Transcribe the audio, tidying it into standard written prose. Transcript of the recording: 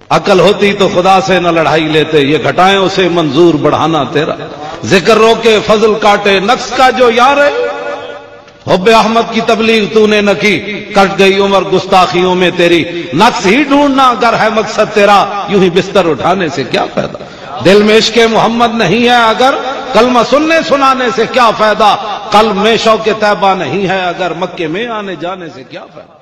अकल होती तो खुदा से न लड़ाई लेते, ये घटाएं उसे मंजूर बढ़ाना तेरा। जिक्र रोके फजल काटे नक्स का जो यार है, हुब्बे अहमद की तबलीग तूने न की, कट गई उम्र गुस्ताखियों में तेरी। नक्स ही ढूंढना अगर है मकसद तेरा, यूं ही बिस्तर उठाने से क्या फायदा। दिल में इश्क़े मोहम्मद नहीं है अगर, कलमा सुनने सुनाने से क्या फायदा। कल्ब में शौक़े तैबा नहीं है अगर, मक्के में आने जाने से क्या फायदा।